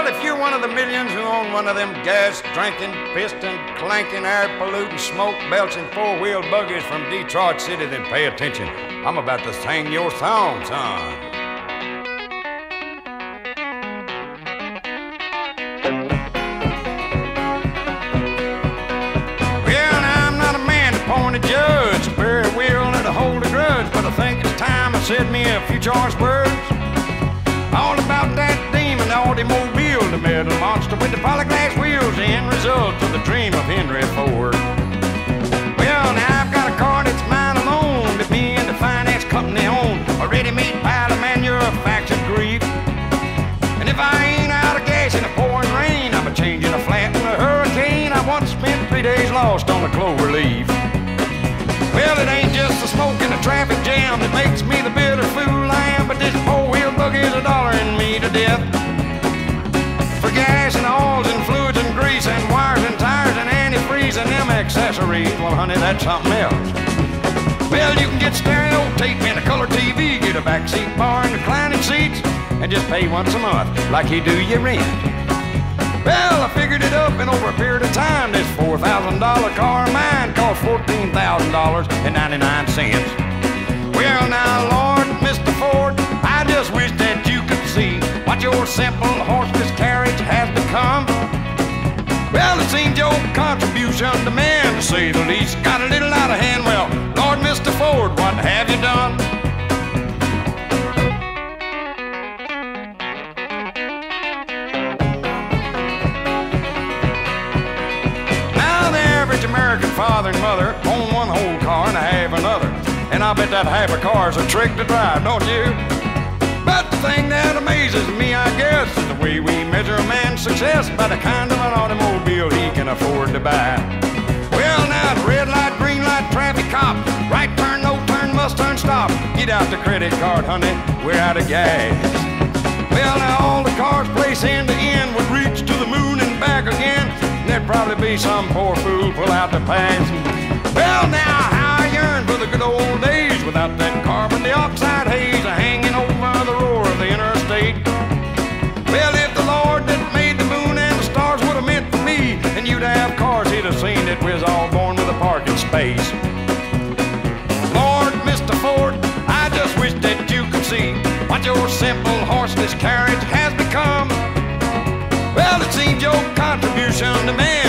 if you're one of the millions who own one of them gas-drinking, piston-clanking, air-polluting, smoke-belching four-wheel buggies from Detroit City, then pay attention. I'm about to sing your song, son. Well, now I'm not a man to point a judge, very willing to hold a grudge, but I think it's time I said me a few choice words. All about that demon automobile, the metal monster with the polyglass wheels, the end result of the dream of Henry Ford. Well, now I've got a car that's mine alone, that me and the finance company own, a ready-made pile of manufactured grief. And if I ain't out of gas in the pouring rain, I'm a-changing a flat in a hurricane. I once spent 3 days lost on the clover leaf. Well, it ain't just the smoke and the traffic jam that makes me the bitter fool I am, but this four-wheel buggy is $1 me to death. For gas and oils and fluids and grease and wires and tires and antifreeze and them accessories, well, honey, that's something else. Well, you can get stereo tape and a color TV, get a backseat bar and reclining seats, and just pay once a month like you do your rent. Well, I figured it up, and over a period of time, this $4,000 car of mine cost $14,000.99. Well, now, Lord, Mr. Ford, I just wish that you could see what your simple horseless carriage has become. Well, it seems your contribution to man, to say the least, got a little out of hand. Well, Lord, Mr. Ford, what have you done? American father and mother own one whole car and a half another, and I bet that half a car's a trick to drive, don't you? But the thing that amazes me, I guess, is the way we measure a man's success by the kind of an automobile he can afford to buy. Well, now the red light, green light, traffic cop, right turn, no turn, must turn, stop. Get out the credit card, honey, we're out of gas. Well, now all the cars place end to end would reach to the moon and back again. There'd probably be some poor fool pull out the pass. Well, now how I yearn for the good old days without that carbon dioxide haze hanging over the roar of the interstate. Well, if the Lord that made the moon and the stars would have meant for me, and you'd have cars, he'd have seen that we was all born with a parking space. Lord, Mr. Ford, I just wish that you could see what your simple horseless carriage has become. Well, it seems your contribution to man